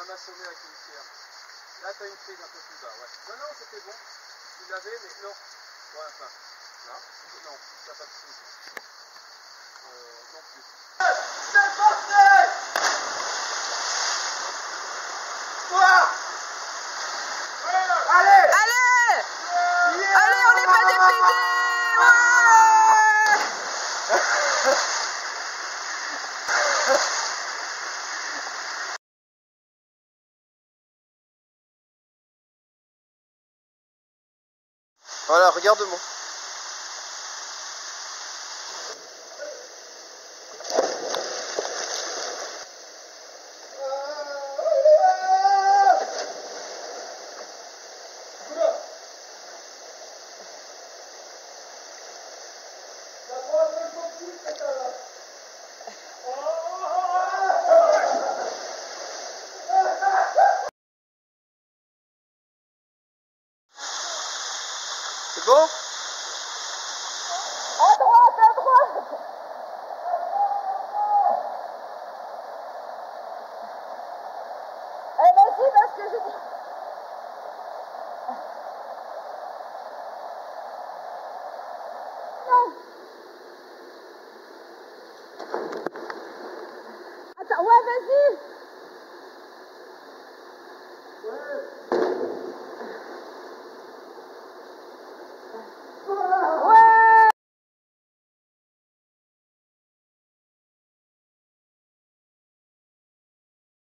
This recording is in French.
maçonner avec une pierre. Là, tu as une prise un peu plus bas, ouais. Non, non, c'était bon. Tu l'avais, mais non. Ouais, enfin, là, non, t'as pas de prise. Non plus. C'est parti! Quoi? Allez! Allez! Yeah! Allez, on n'est pas défaité! Ouais! Voilà, regarde-moi. C'est bon? À droite, à droite! Eh, vas-y, parce que j'ai dit... Non! Attends, ouais, vas-y! Ouais.